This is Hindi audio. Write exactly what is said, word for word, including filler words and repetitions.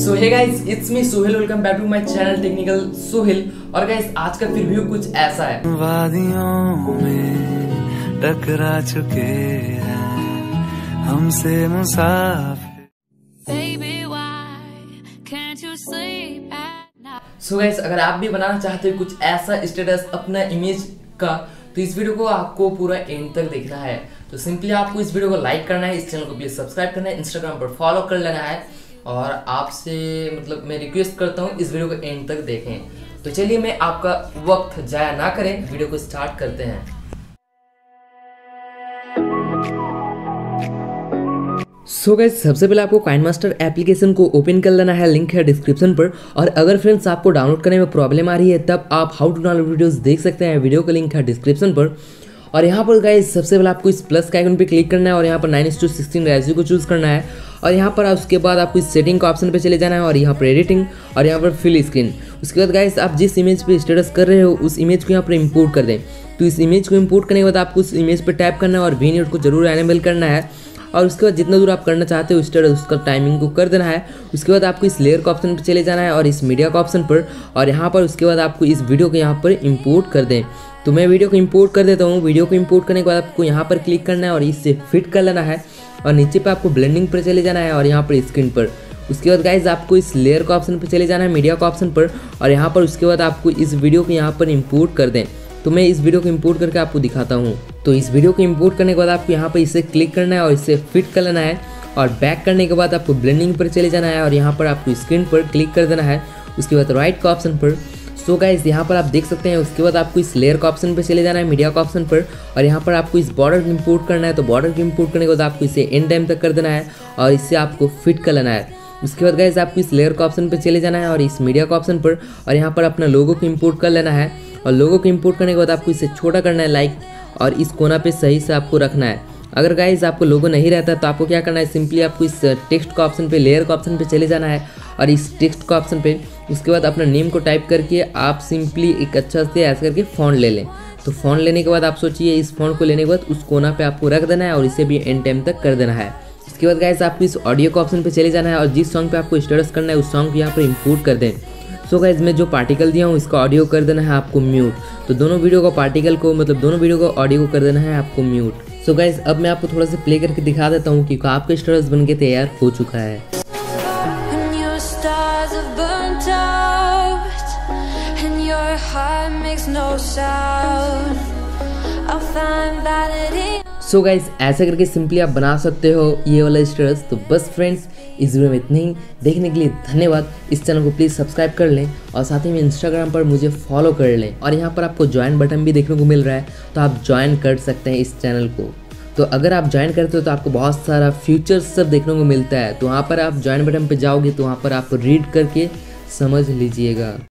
So hey guys, it's me Sohail. Welcome back to my channel technical Sohail. और गाइस, आज का रिव्यू कुछ ऐसा है। वादियों में टकरा चुके हैं हमसे मुसाफिर। सो गाइस, अगर आप भी बनाना चाहते हो कुछ ऐसा स्टेटस अपना इमेज का, तो इस वीडियो को आपको पूरा एंड तक देखना है। तो सिंपली आपको इस वीडियो को लाइक करना है, इस चैनल को प्लीज सब्सक्राइब करना है, इंस्टाग्राम पर फॉलो कर लेना है। और आपसे मतलब मैं रिक्वेस्ट करता हूँ इस वीडियो को एंड तक देखें। तो चलिए, मैं आपका वक्त जाया ना करें, वीडियो को स्टार्ट करते हैं। सो गाइस, सबसे पहले आपको काइनमास्टर एप्लीकेशन को ओपन कर लेना है, लिंक है डिस्क्रिप्शन पर। और अगर फ्रेंड्स आपको डाउनलोड करने में प्रॉब्लम आ रही है, तब आप हाउ टू डाउनलोड वीडियोस देख सकते हैं, वीडियो का लिंक है डिस्क्रिप्शन पर। और यहाँ पर गाइस, सबसे पहले आपको इस प्लस का आइकन पे क्लिक करना है और यहाँ पर nine is to sixteen ratio को चूज़ करना है। और यहाँ पर उसके बाद आपको इस सेटिंग का ऑप्शन पे चले जाना है और यहाँ पर एडिटिंग और यहाँ पर फिल स्क्रीन। उसके बाद गाइस, आप जिस इमेज पे स्टेटस कर रहे हो उस इमेज को यहाँ पर इंपोर्ट कर दें। तो इस इमेज को इंपोर्ट करने के बाद आपको उस इमेज पर टैप करना है और वी न्यूट को जरूर एनेबल करना है। और उसके बाद जितना दूर आप करना चाहते हो स्टेटस, उसका टाइमिंग को कर देना है। उसके बाद आपको इस लेयर का ऑप्शन पर चले जाना है और इस मीडिया का ऑप्शन पर। और यहाँ पर उसके बाद आपको इस वीडियो को यहाँ पर इंपोर्ट कर दें। तो मैं वीडियो को इंपोर्ट कर देता हूँ। वीडियो को इंपोर्ट करने के बाद आपको यहाँ पर क्लिक करना है और इससे फिट कर लेना है। और नीचे पे आपको ब्लेंडिंग पर चले जाना है और यहाँ पर स्क्रीन पर। उसके बाद गाइज, आपको इस लेयर का ऑप्शन पर चले जाना है, मीडिया का ऑप्शन पर। और यहाँ पर उसके बाद आपको इस वीडियो को यहाँ पर इंपोर्ट कर दें। तो मैं इस वीडियो को इंपोर्ट करके आपको दिखाता हूँ। तो इस वीडियो को इंपोर्ट करने के बाद आपको यहाँ पर इसे क्लिक करना है और इसे फिट कर लेना है। और बैक करने के बाद आपको ब्लेंडिंग पर चले जाना है और यहाँ पर आपको स्क्रीन पर क्लिक कर देना है। उसके बाद राइट का ऑप्शन पर। सो गाइस, यहाँ पर आप देख सकते हैं। उसके बाद आपको इस लेयर का ऑप्शन पर चले जाना है, मीडिया का ऑप्शन पर। और यहाँ पर आपको इस बॉर्डर को इंपोर्ट करना है। तो बॉर्डर को इंपोर्ट करने के बाद आपको इसे एंड टाइम तक कर देना है और इससे आपको फिट कर लेना है। उसके बाद गाइस, आपको इस लेयर का ऑप्शन पर चले जाना है और इस मीडिया का ऑप्शन पर। और यहाँ पर अपना लोगो को इंपोर्ट कर लेना है। और लोगो को इंपोर्ट करने के बाद आपको इसे छोटा करना है लाइक, और इस कोना पे सही से आपको रखना है। अगर गाइस आपको लोगो नहीं रहता तो आपको क्या करना है, सिंपली आपको इस टेक्स्ट का ऑप्शन पे, लेयर का ऑप्शन पे चले जाना है और इस टेक्स्ट का ऑप्शन पे उसके बाद अपना नेम को टाइप करके आप सिंपली एक अच्छा से ऐसा करके फ़ॉन्ट ले लें। तो फ़ॉन्ट लेने के बाद आप सोचिए, इस फ़ॉन्ट को लेने के बाद उस कोना पे आपको रख देना है और इसे भी एंड टाइम तक कर देना है। इसके बाद गाइस, आपको इस ऑडियो का ऑप्शन पे चले जाना है और जिस सॉन्ग पे आपको स्टेटस करना है उस सॉन्ग को यहाँ पर इंपोर्ट कर दें। सो गाइस, मैं जो पार्टिकल दिया हूँ इसका ऑडियो कर देना है आपको म्यूट। तो दोनों वीडियो को पार्टिकल को मतलब दोनों वीडियो को ऑडियो को कर देना है आपको म्यूट। सो गाइस, अब मैं आपको थोड़ा सा प्ले करके दिखा देता हूँ कि आपका स्टेटस बन के तैयार हो चुका है। सो गाइस, ऐसे करके सिंपली आप बना सकते हो ये वाला स्टेटस। तो बस फ्रेंड्स, इस वीडियो में इतना ही। देखने के लिए धन्यवाद। इस चैनल को प्लीज़ सब्सक्राइब कर लें और साथ ही में इंस्टाग्राम पर मुझे फॉलो कर लें। और यहाँ पर आपको ज्वाइन बटन भी देखने को मिल रहा है, तो आप ज्वाइन कर सकते हैं इस चैनल को। तो अगर आप ज्वाइन करते हो तो आपको बहुत सारा फ्यूचर्स सब देखने को मिलता है। तो वहाँ पर आप ज्वाइन बटन पर जाओगे तो वहाँ पर आप रीड करके समझ लीजिएगा।